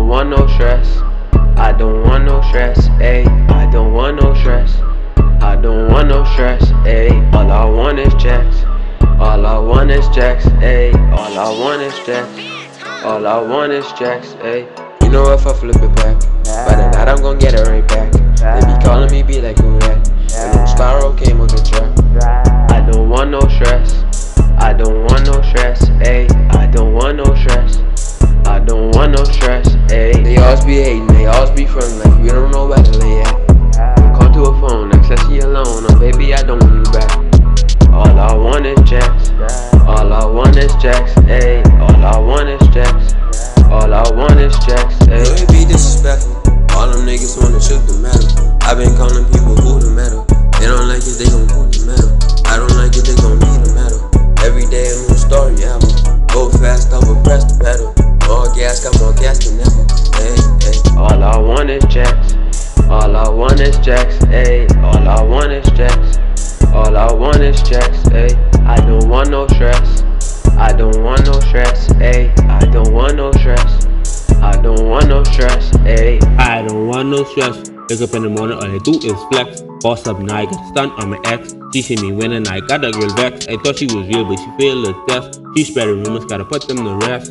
don't want no stress. I don't want no stress, ayy. I don't want no stress. I don't want no stress, ayy. All I want is checks. All I want is checks, ayy. All I want is checks. All I want is checks, ayy. You know if I flip it back, by the night I'm gon' get it right back. They be calling me, be like, who that? And no Sparrow came with the track. I don't want no stress. I don't want no stress, ayy. I don't want no stress. I don't want no stress, ayy. They always be hating, they always be frontin' like we don't know where to lay at. Don't call to a phone, access you alone, oh baby I don't want you back. All I want is checks. All I want is checks, ayy. All I want is checks. All I want is checks, ayy. It be disrespectful. All them niggas wanna shoot the metal. I been calling people who the metal. They don't like it, they gon' put the metal. I don't like it, they gon' need the metal. Every day a new story ever. Go fast, over press the pedal. More gas, got more gas than ever. Hey, hey. All I want is checks. All I want is checks, ayy. All I want is checks. All I want is checks, ayy. I don't want no stress. I don't want no stress, ayy. I don't want no stress. I don't want no stress, ayy. I don't want no stress. Wake up in the morning, all I do is flex. Boss up now, I get stunned on my ex. She see me winning, I got a girl vex. I thought she was real, but she feel a test. She spreading rumors, gotta put them to rest.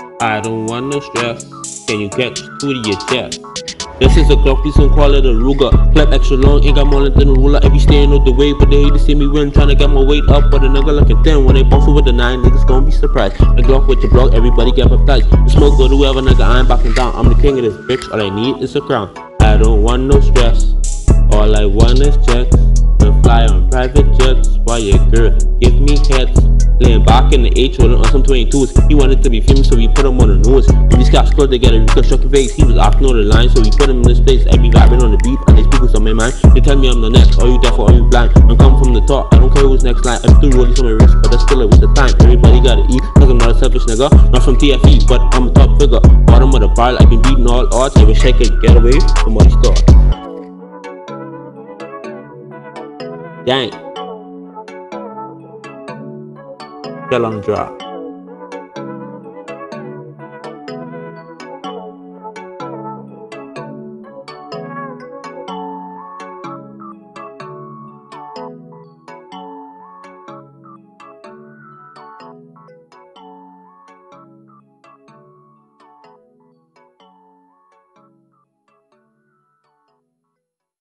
I don't want no stress. Can you catch two to your chest? This is a Glock, please don't call it a Ruger. Clap extra long, ain't got more length than a ruler. I be staying out the way, but they hate to see me win. Tryna get my weight up, but a nigga looking thin. When they bounce with the 9, niggas gon' be surprised. A Glock with your block, everybody get baptized. The smoke go to whoever, nigga, I ain't backing down. I'm the king of this bitch, all I need is a crown. I don't want no stress, all I want is checks. And fly on private jets, while your girl give me heads. Laying back in the H, holding on some 22s. He wanted to be famous, so we put him on the nose. These guys close together, reconstructed face. He was acting on the line, so we put him in this place. I be vibing on the beat, and they speak what's on my mind. They tell me I'm the next, are you deaf or are you blind? I'm coming from the top, I don't care who's next line. I'm still rolling on my wrist, but that's still a waste of time. Everybody gotta eat, cause I'm not a selfish nigga. Not from TFE, but I'm a top figure. Bottom of the bar, I've been beating all odds. I wish I could get away from all these thoughts. Dang. Trell on the drop.